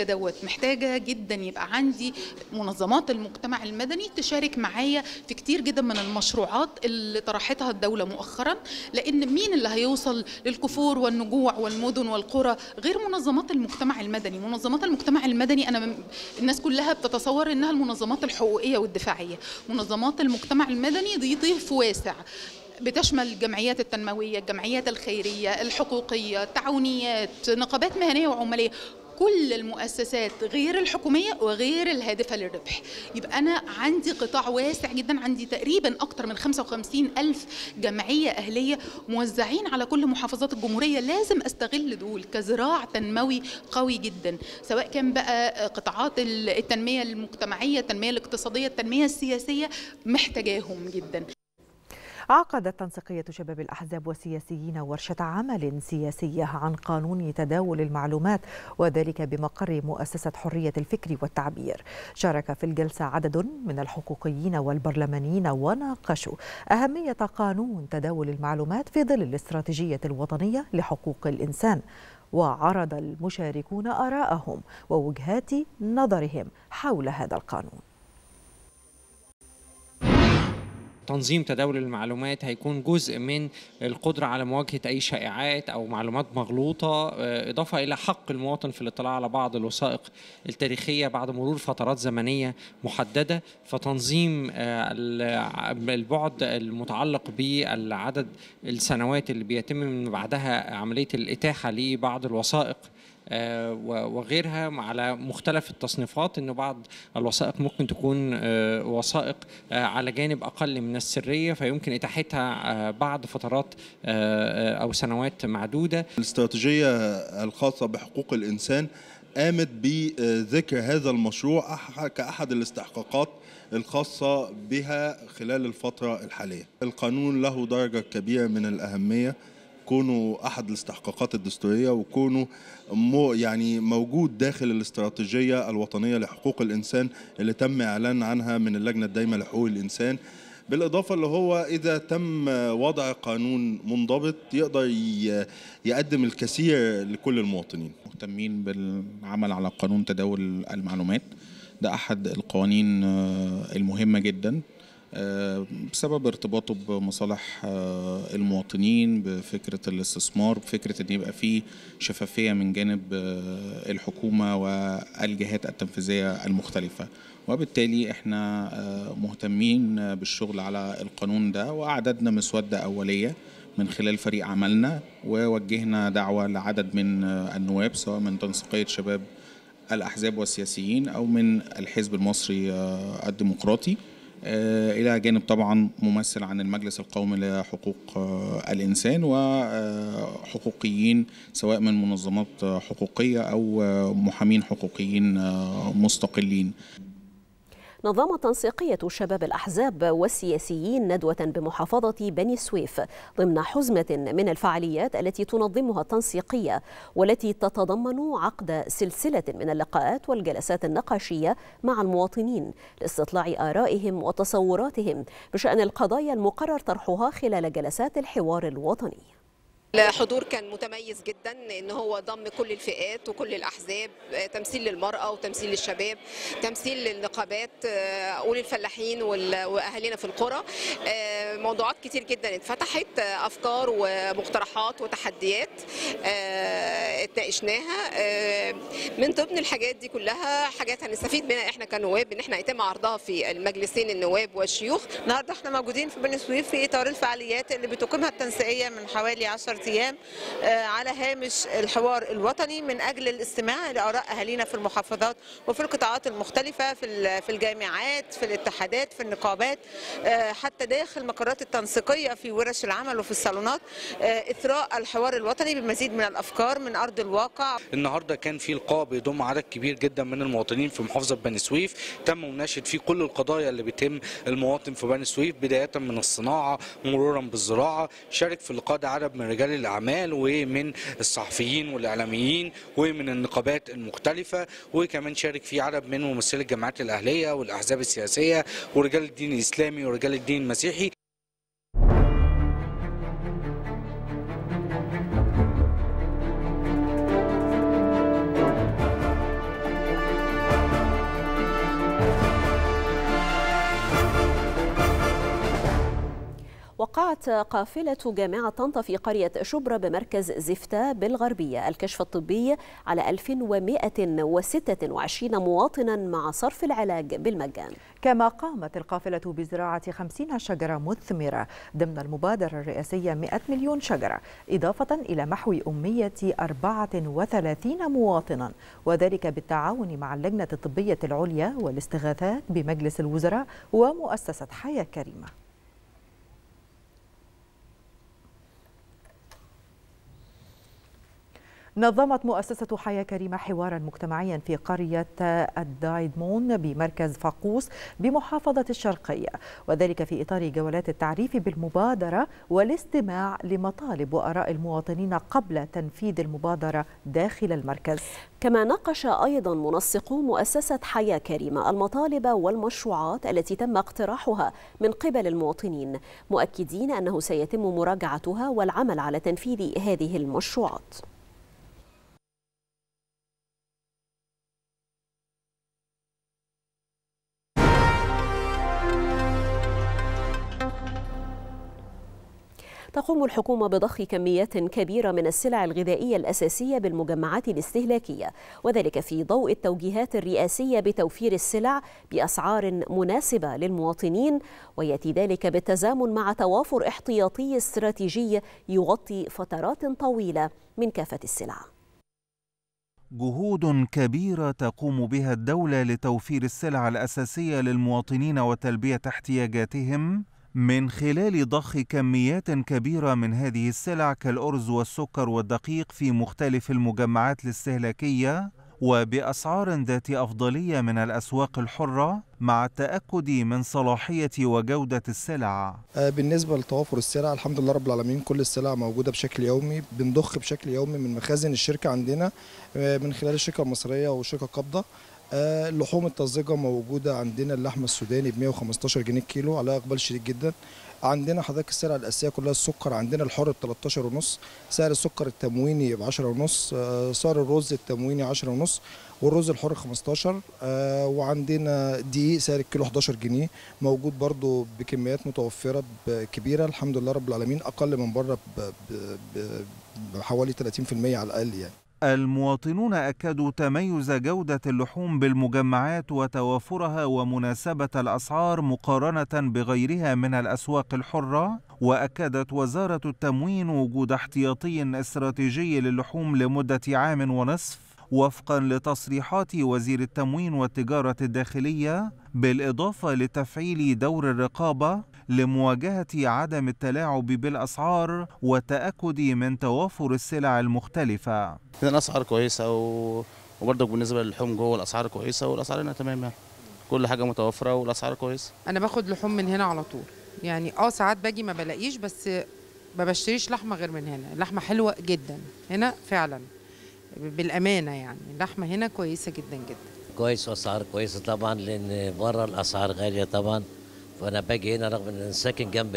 محتاجة جدا يبقى عندي منظمات المجتمع المدني تشارك معايا في كتير جدا من المشروعات اللي طرحتها الدولة مؤخرا، لأن مين اللي هيوصل للكفور والنجوع والمدن والقرى غير منظمات المجتمع المدني. منظمات المجتمع المدني الناس كلها بتتصور إنها المنظمات المنظمات الحقوقية والدفاعية. منظمات المجتمع المدني دي ضيف واسع، بتشمل الجمعيات التنموية، الجمعيات الخيرية، الحقوقية، التعاونيات، نقابات مهنية وعمالية، كل المؤسسات غير الحكومية وغير الهادفة للربح. يبقى أنا عندي قطاع واسع جدا، عندي تقريبا أكتر من 55,000 جمعية أهلية موزعين على كل محافظات الجمهورية. لازم أستغل دول كذراع تنموي قوي جدا، سواء كان بقى قطاعات التنمية المجتمعية، التنمية الاقتصادية، التنمية السياسية، محتاجاهم جدا. عقدت تنسيقية شباب الأحزاب والسياسيين ورشة عمل سياسية عن قانون تداول المعلومات، وذلك بمقر مؤسسة حرية الفكر والتعبير. شارك في الجلسة عدد من الحقوقيين والبرلمانيين وناقشوا أهمية قانون تداول المعلومات في ظل الاستراتيجية الوطنية لحقوق الإنسان. وعرض المشاركون آراءهم ووجهات نظرهم حول هذا القانون. تنظيم تداول المعلومات هيكون جزء من القدرة على مواجهة أي شائعات أو معلومات مغلوطة، إضافة إلى حق المواطن في الاطلاع على بعض الوثائق التاريخية بعد مرور فترات زمنية محددة. فتنظيم البعد المتعلق بالعدد السنوات اللي بيتم من بعدها عملية الإتاحة لبعض الوثائق وغيرها على مختلف التصنيفات، انه بعض الوثائق ممكن تكون وثائق على جانب اقل من السريه، فيمكن اتاحتها بعد فترات او سنوات معدوده. الاستراتيجيه الخاصه بحقوق الانسان قامت بذكر هذا المشروع كأحد الاستحقاقات الخاصة بها خلال الفترة الحالية. القانون له درجة كبيرة من الأهمية، كونه أحد الاستحقاقات الدستورية، وكونه يعني موجود داخل الاستراتيجية الوطنية لحقوق الإنسان اللي تم إعلان عنها من اللجنة الدائمة لحقوق الإنسان. بالإضافة اللي هو إذا تم وضع قانون منضبط يقدر يقدم الكثير لكل المواطنين. مهتمين بالعمل على قانون تداول المعلومات، ده أحد القوانين المهمة جدا بسبب ارتباطه بمصالح المواطنين، بفكرة الاستثمار، بفكرة أن يبقى فيه شفافية من جانب الحكومة والجهات التنفيذية المختلفة. وبالتالي احنا مهتمين بالشغل على القانون ده، وأعددنا مسودة أولية من خلال فريق عملنا، ووجهنا دعوة لعدد من النواب سواء من تنسيقية شباب الأحزاب والسياسيين أو من الحزب المصري الديمقراطي، إلى جانب طبعا ممثل عن المجلس القومي لحقوق الإنسان وحقوقيين سواء من منظمات حقوقية أو محامين حقوقيين مستقلين. نظمت تنسيقية شباب الأحزاب والسياسيين ندوة بمحافظة بني سويف ضمن حزمة من الفعاليات التي تنظمها التنسيقية، والتي تتضمن عقد سلسلة من اللقاءات والجلسات النقاشية مع المواطنين لاستطلاع آرائهم وتصوراتهم بشأن القضايا المقرر طرحها خلال جلسات الحوار الوطني. الحضور كان متميز جدا، ان هو ضم كل الفئات وكل الاحزاب، تمثيل للمراه وتمثيل للشباب، تمثيل للنقابات وللفلاحين واهالينا في القرى. موضوعات كتير جدا اتفتحت، افكار ومقترحات وتحديات اتناقشناها. من ضمن الحاجات دي كلها حاجات هنستفيد منها احنا كنواب، ان احنا يتم عرضها في المجلسين النواب والشيوخ. النهارده احنا موجودين في بني سويف في اطار الفعاليات اللي بتقيمها التنسيقيه من حوالي 10 أيام على هامش الحوار الوطني من أجل الاستماع لآراء أهالينا في المحافظات وفي القطاعات المختلفة، في الجامعات، في الاتحادات، في النقابات، حتى داخل مقرات التنسيقية في ورش العمل وفي الصالونات، إثراء الحوار الوطني بمزيد من الأفكار من أرض الواقع. النهارده كان في لقاء بيضم عدد كبير جدا من المواطنين في محافظة بني سويف، تم مناقشة فيه كل القضايا اللي بيتم المواطن في بني سويف، بداية من الصناعة مرورا بالزراعة. شارك في اللقاء ده عدد من رجال الأعمال ومن الصحفيين والإعلاميين ومن النقابات المختلفة، وكمان شارك فيه عدد من ممثلي الجمعيات الأهلية والأحزاب السياسية ورجال الدين الإسلامي ورجال الدين المسيحي. وقال وقعت قافلة جامعة طنطا في قرية شبرا بمركز زفتة بالغربية الكشف الطبي على 1126 مواطنا مع صرف العلاج بالمجان. كما قامت القافلة بزراعة 50 شجرة مثمرة ضمن المبادرة الرئاسية 100 مليون شجرة، إضافة إلى محو أمية 34 مواطنا، وذلك بالتعاون مع اللجنة الطبية العليا والاستغاثات بمجلس الوزراء ومؤسسة حياة كريمة. نظمت مؤسسة حياة كريمة حوارا مجتمعيا في قرية الدايدمون بمركز فاقوس بمحافظة الشرقية، وذلك في إطار جولات التعريف بالمبادرة والاستماع لمطالب وآراء المواطنين قبل تنفيذ المبادرة داخل المركز. كما ناقش أيضا منسقو مؤسسة حياة كريمة المطالب والمشروعات التي تم اقتراحها من قبل المواطنين، مؤكدين أنه سيتم مراجعتها والعمل على تنفيذ هذه المشروعات. تقوم الحكومة بضخ كميات كبيرة من السلع الغذائية الأساسية بالمجمعات الاستهلاكية، وذلك في ضوء التوجيهات الرئاسية بتوفير السلع بأسعار مناسبة للمواطنين، ويأتي ذلك بالتزامن مع توافر احتياطي استراتيجي يغطي فترات طويلة من كافة السلع. جهود كبيرة تقوم بها الدولة لتوفير السلع الأساسية للمواطنين وتلبية احتياجاتهم من خلال ضخ كميات كبيرة من هذه السلع كالأرز والسكر والدقيق في مختلف المجمعات الاستهلاكية وبأسعار ذات أفضلية من الأسواق الحرة مع التأكد من صلاحية وجودة السلع. بالنسبة لتوافر السلع الحمد لله رب العالمين كل السلع موجودة بشكل يومي، بنضخ بشكل يومي من مخازن الشركة عندنا من خلال الشركة المصرية والشركة قبضة. اللحوم الطازجة موجودة عندنا، اللحمة السوداني ب 115 جنيه كيلو على إقبال شديد جدا. عندنا حضرتك السلع الأساسية كلها، السكر عندنا الحر ب 13.5، سعر السكر التمويني ب 10.5، سعر الرز التمويني 10.5 والرز الحر 15، وعندنا دقيق سعر الكيلو 11 جنيه موجود برضو بكميات متوفرة كبيرة الحمد لله رب العالمين، أقل من بره بحوالي 30% على الأقل يعني. المواطنون أكدوا تميز جودة اللحوم بالمجمعات وتوافرها ومناسبة الأسعار مقارنة بغيرها من الأسواق الحرة، وأكدت وزارة التموين وجود احتياطي استراتيجي للحوم لمدة عام ونصف وفقا لتصريحات وزير التموين والتجارة الداخلية، بالإضافة لتفعيل دور الرقابة لمواجهة عدم التلاعب بالأسعار والتأكد من توافر السلع المختلفة. الأسعار كويسة وبرضك بالنسبة للحوم جوه الأسعار كويسة والأسعار هنا تمام يعني. كل حاجة متوفرة والأسعار كويسة. أنا باخد لحوم من هنا على طول يعني، ساعات باجي ما بلاقيش، بس ما بشتريش لحمة غير من هنا. اللحمة حلوة جدا هنا فعلا بالأمانة يعني، اللحمة هنا كويسة جدا جدا. كويس وأسعار كويسة طبعا، لأن بره الأسعار غالية طبعا، فأنا باجي هنا رغم أن ساكن جنب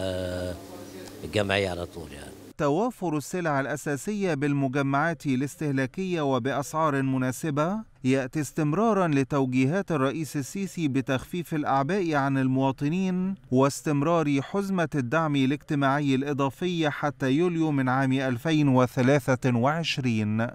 الجمعية على طول يعني. توافر السلع الأساسية بالمجمعات الاستهلاكية وبأسعار مناسبة يأتي استمرارا لتوجيهات الرئيس السيسي بتخفيف الأعباء عن المواطنين واستمرار حزمة الدعم الاجتماعي الإضافي حتى يوليو من عام 2023.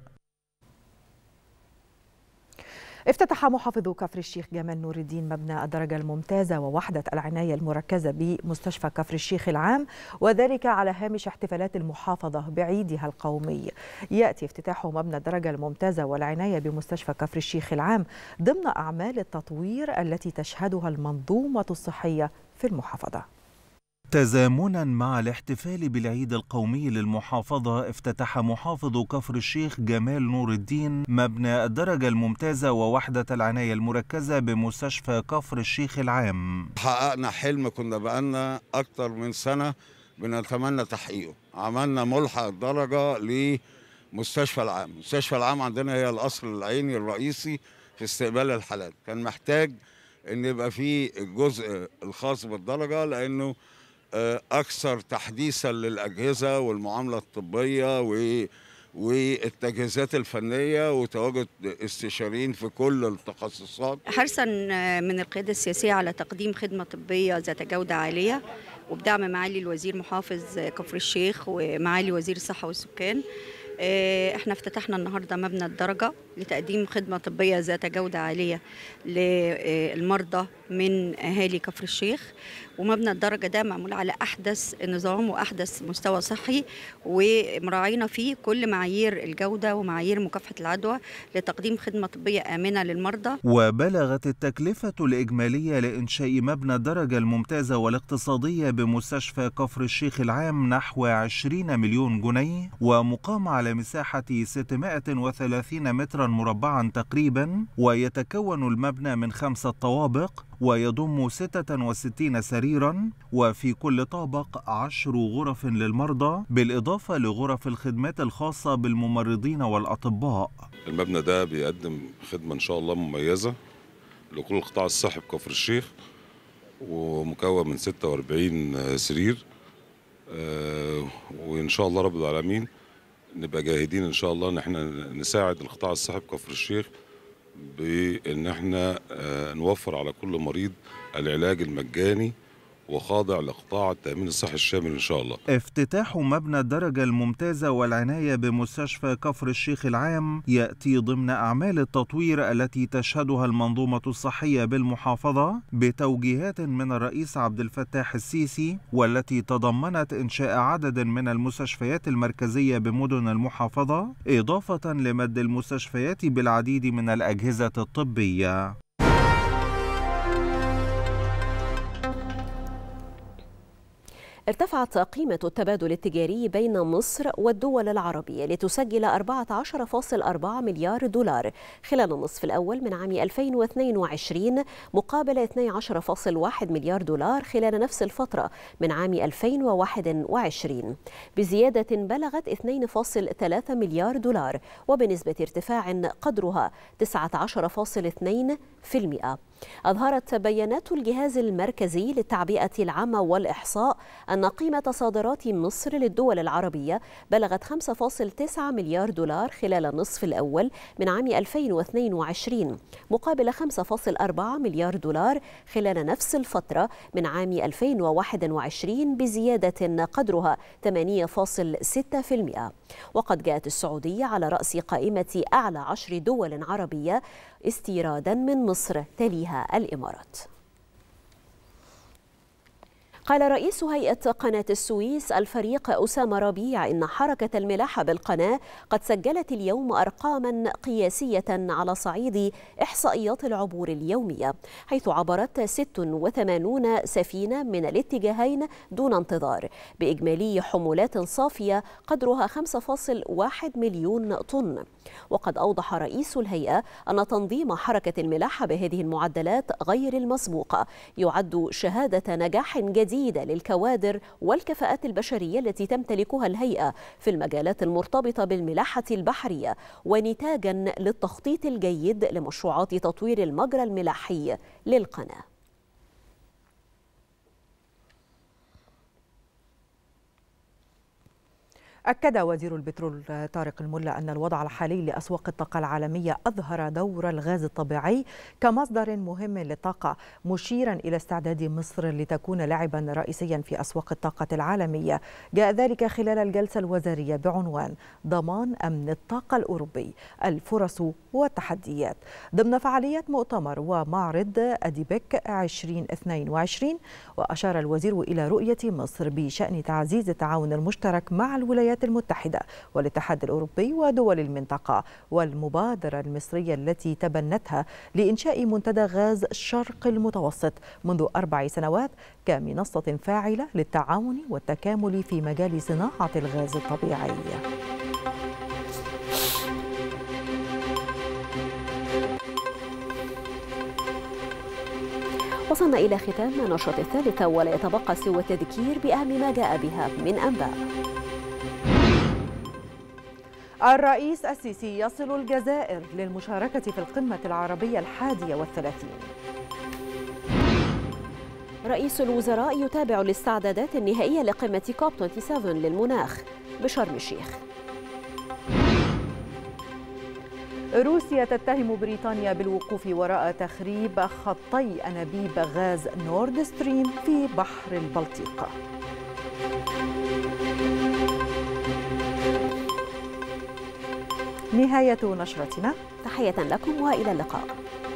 افتتح محافظ كفر الشيخ جمال نور الدين مبنى الدرجة الممتازة ووحدة العناية المركزة بمستشفى كفر الشيخ العام، وذلك على هامش احتفالات المحافظة بعيدها القومي. يأتي افتتاح مبنى الدرجة الممتازة والعناية بمستشفى كفر الشيخ العام ضمن أعمال التطوير التي تشهدها المنظومة الصحية في المحافظة. تزامنا مع الاحتفال بالعيد القومي للمحافظة، افتتح محافظ كفر الشيخ جمال نور الدين مبنى الدرجة الممتازة ووحدة العناية المركزة بمستشفى كفر الشيخ العام. حققنا حلم كنا بقالنا أكتر من سنة بنتمنى تحقيقه. عملنا ملحق الدرجة لمستشفى العام. المستشفى العام عندنا هي القصر العيني الرئيسي في استقبال الحالات، كان محتاج ان يبقى فيه الجزء الخاص بالدرجة لأنه أكثر تحديثا للأجهزة والمعاملة الطبية والتجهيزات الفنية وتواجد استشاريين في كل التخصصات. حرصا من القيادة السياسية على تقديم خدمة طبية ذات جودة عالية وبدعم معالي الوزير محافظ كفر الشيخ ومعالي وزير الصحة والسكان. احنا افتتحنا النهارده مبنى الدرجة لتقديم خدمة طبية ذات جودة عالية للمرضى من أهالي كفر الشيخ. ومبنى الدرجة ده معمول على أحدث نظام وأحدث مستوى صحي، ومراعينا فيه كل معايير الجودة ومعايير مكافحة العدوى لتقديم خدمة طبية آمنة للمرضى. وبلغت التكلفة الإجمالية لإنشاء مبنى الدرجة الممتازة والاقتصادية بمستشفى كفر الشيخ العام نحو 20 مليون جنيه، ومقام على مساحة 630 مترا مربعا تقريبا، ويتكون المبنى من 5 طوابق ويضم 66 سريرا، وفي كل طابق 10 غرف للمرضى بالإضافة لغرف الخدمات الخاصة بالممرضين والأطباء. المبنى ده بيقدم خدمة إن شاء الله مميزة لكل القطاع الصحي بكفر الشيخ، ومكون من 46 سرير، وإن شاء الله رب العالمين نبقى جاهدين إن شاء الله إن احنا نساعد القطاع الصحي بكفر الشيخ بأن احنا نوفر على كل مريض العلاج المجاني وخاضع لقطاع التأمين الصحي الشامل إن شاء الله. افتتاح مبنى الدرجة الممتازة والعناية بمستشفى كفر الشيخ العام يأتي ضمن أعمال التطوير التي تشهدها المنظومة الصحية بالمحافظة بتوجيهات من الرئيس عبد الفتاح السيسي، والتي تضمنت إنشاء عدد من المستشفيات المركزية بمدن المحافظة، إضافة لمد المستشفيات بالعديد من الأجهزة الطبية. ارتفعت قيمة التبادل التجاري بين مصر والدول العربية لتسجل 14.4 مليار دولار خلال النصف الأول من عام 2022 مقابل 12.1 مليار دولار خلال نفس الفترة من عام 2021، بزيادة بلغت 2.3 مليار دولار وبنسبة ارتفاع قدرها 19.2%. أظهرت بيانات الجهاز المركزي للتعبئة العامة والإحصاء أن قيمة صادرات مصر للدول العربية بلغت 5.9 مليار دولار خلال النصف الأول من عام 2022 مقابل 5.4 مليار دولار خلال نفس الفترة من عام 2021، بزيادة قدرها 8.6%. وقد جاءت السعودية على رأس قائمة أعلى 10 دول عربية استيرادا من مصر، تليها الإمارات. قال رئيس هيئة قناة السويس الفريق أسامة ربيع إن حركة الملاحة بالقناة قد سجلت اليوم أرقاما قياسية على صعيد إحصائيات العبور اليومية، حيث عبرت 86 سفينة من الاتجاهين دون انتظار بإجمالي حمولات صافية قدرها 5.1 مليون طن. وقد أوضح رئيس الهيئة أن تنظيم حركة الملاحة بهذه المعدلات غير المسبوقة يعد شهادة نجاح جديدة للكوادر والكفاءات البشرية التي تمتلكها الهيئة في المجالات المرتبطة بالملاحة البحرية، ونتاجا للتخطيط الجيد لمشروعات تطوير المجرى الملاحي للقناة. أكد وزير البترول طارق الملا أن الوضع الحالي لأسواق الطاقة العالمية أظهر دور الغاز الطبيعي كمصدر مهم للطاقة، مشيرا إلى استعداد مصر لتكون لاعبا رئيسيا في أسواق الطاقة العالمية. جاء ذلك خلال الجلسة الوزارية بعنوان ضمان أمن الطاقة الأوروبي، الفرص والتحديات، ضمن فعاليات مؤتمر ومعرض أديبك 2022. وأشار الوزير إلى رؤية مصر بشأن تعزيز التعاون المشترك مع الولايات المتحدة والاتحاد الأوروبي ودول المنطقة، والمبادرة المصرية التي تبنتها لإنشاء منتدى غاز الشرق المتوسط منذ 4 سنوات كمنصة فاعلة للتعاون والتكامل في مجال صناعة الغاز الطبيعي. وصلنا إلى ختام نشرة الثالثة، ولا يتبقى سوى التذكير بأهم ما جاء بها من أنباء. الرئيس السيسي يصل الجزائر للمشاركة في القمة العربية 31. رئيس الوزراء يتابع الاستعدادات النهائية لقمة كوب 27 للمناخ بشرم الشيخ. روسيا تتهم بريطانيا بالوقوف وراء تخريب خطي أنابيب غاز نورد ستريم في بحر البلطيق. نهاية نشرتنا، تحية لكم وإلى اللقاء.